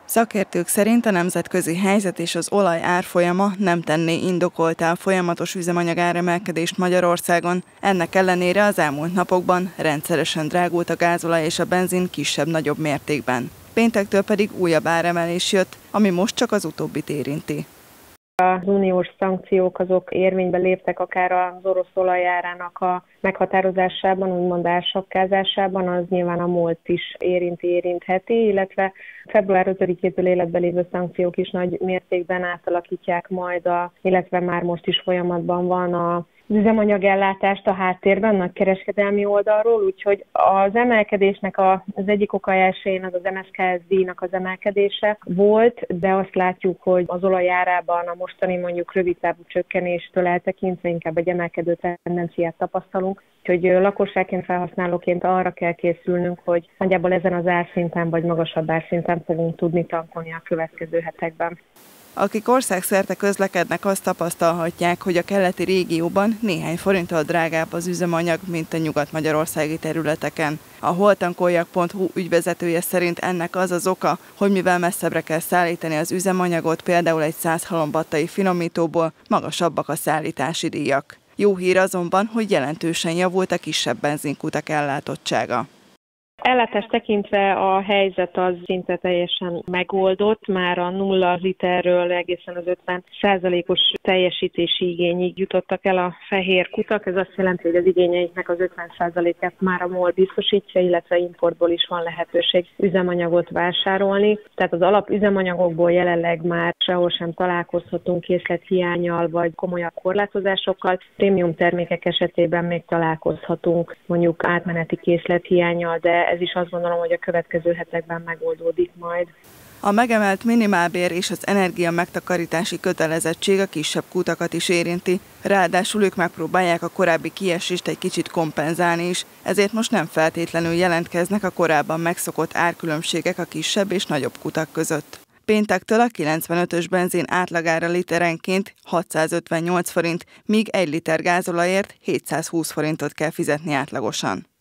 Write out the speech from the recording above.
Szakértők szerint a nemzetközi helyzet és az olaj árfolyama nem tenné indokolttá a folyamatos üzemanyag áremelkedést Magyarországon. Ennek ellenére az elmúlt napokban rendszeresen drágult a gázolaj és a benzin kisebb-nagyobb mértékben. Péntektől pedig újabb áremelés jött, ami most csak az utóbbit érinti. Az uniós szankciók azok érvénybe léptek akár az orosz olajárának a meghatározásában, úgymond ársakkázásában, az nyilván a MOL-t is érintheti, illetve február 5-től életbe lévő szankciók is nagy mértékben átalakítják majd, illetve már most is folyamatban van az üzemanyagellátást a háttérben, nagy kereskedelmi oldalról, úgyhogy az emelkedésnek az egyik oka elsőjén az MSZKS díjnak az emelkedése volt, de azt látjuk, hogy az olaj árában a mostani mondjuk rövidtávú csökkenéstől eltekintve inkább egy emelkedő tendenciát tapasztalunk, úgyhogy lakosságként, felhasználóként arra kell készülnünk, hogy nagyjából ezen az árszinten vagy magasabb árszinten fogunk tudni tankolni a következő hetekben. Akik országszerte közlekednek, azt tapasztalhatják, hogy a keleti régióban néhány forinttal drágább az üzemanyag, mint a nyugat-magyarországi területeken. A holtankoljak.hu ügyvezetője szerint ennek az az oka, hogy mivel messzebbre kell szállítani az üzemanyagot, például egy 100 halombattai finomítóból, magasabbak a szállítási díjak. Jó hír azonban, hogy jelentősen javult a kisebb benzinkutak ellátottsága. Ellátást tekintve a helyzet az szinte teljesen megoldott, már a 0 literről egészen az 50%-os teljesítési igényig jutottak el a fehér kutak. Ez azt jelenti, hogy az igényeiknek az 50%-át már a MOL biztosítja, illetve importból is van lehetőség üzemanyagot vásárolni. Tehát az alapüzemanyagokból jelenleg már sehol sem találkozhatunk készlethiánnyal vagy komolyabb korlátozásokkal. Prémium termékek esetében még találkozhatunk mondjuk átmeneti készlethiánnyal, de ez is azt gondolom, hogy a következő hetekben megoldódik majd. A megemelt minimálbér és az energia megtakarítási kötelezettség a kisebb kutakat is érinti, ráadásul ők megpróbálják a korábbi kiesést egy kicsit kompenzálni is, ezért most nem feltétlenül jelentkeznek a korábban megszokott árkülönbségek a kisebb és nagyobb kutak között. Péntektől a 95-ös benzin átlagára literenként 658 forint, míg 1 liter gázolajért 720 forintot kell fizetni átlagosan.